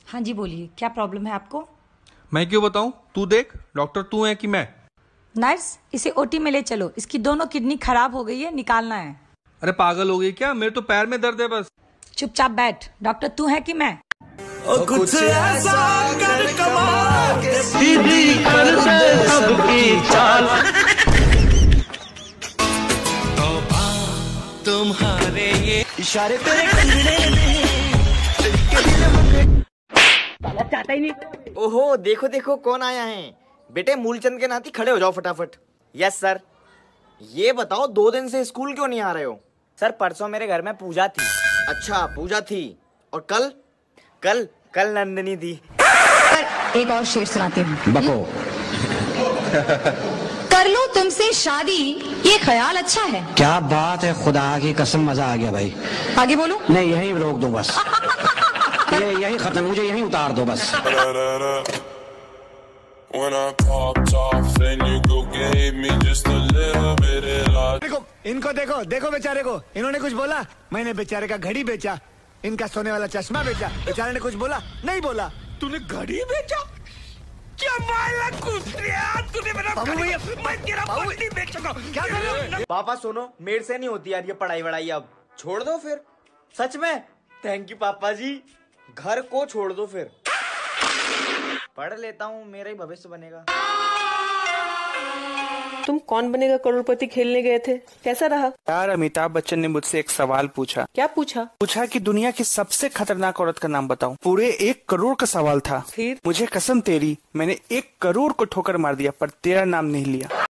हाँ जी बोलिए, क्या प्रॉब्लम है आपको? मैं क्यों बताऊं? तू देख, डॉक्टर तू है कि मैं? नर्स, इसे ओटी में ले चलो, इसकी दोनों किडनी खराब हो गई है, निकालना है। अरे पागल हो गई क्या? मेरे तो पैर में दर्द है बस। चुपचाप बैठ। डॉक्टर तू है कि मैं? कुछ ऐसा कर कमाल के सीधी कर दे सबकी चाल। तुम्हारे ये इशारे तेरे चाहता ही नहीं। ओहो देखो देखो कौन आया है। बेटे मूलचंद के नाती खड़े हो जाओ फटाफट। Yes sir. ये बताओ 2 दिन से स्कूल क्यों नहीं आ रहे हो? सर परसों मेरे घर में पूजा थी। अच्छा पूजा थी। और कल? कल कल नंदनी थी। एक और शेर सुनाती हूँ। बको। कर लूं तुमसे शादी, ये ख्याल अच्छा है। क्या बात है, खुदा की कसम मजा आ गया भाई। आगे बोलो। नहीं यहीं रोक दो बस। ये यहीं खत्म, मुझे यहीं उतार दो बस। देखो इनको, देखो देखो बेचारे को। इन्होंने कुछ बोला? मैंने बेचारे का घड़ी बेचा, इनका सोने वाला चश्मा बेचा। बेचारे ने कुछ बोला? नहीं बोला। तूने घड़ी बेचा? क्या मायला तूने मेरा भैया, मैं तेरा पत्नी बेचूंगा। क्या कर रहे हो? पापा सुनो, मेरे से नहीं होती यार ये पढ़ाई वढ़ाई, अब छोड़ दो फिर। सच में थैंक यू पापा जी। घर को छोड़ दो फिर। पढ़ लेता हूँ, मेरा ही भविष्य बनेगा। तुम कौन बनेगा करोड़पति खेलने गए थे, कैसा रहा? यार अमिताभ बच्चन ने मुझसे एक सवाल पूछा। क्या पूछा? पूछा कि दुनिया की सबसे खतरनाक औरत का नाम बताओ। पूरे 1 करोड़ का सवाल था। फिर? मुझे कसम तेरी, मैंने 1 करोड़ को ठोकर मार दिया पर तेरा नाम नहीं लिया।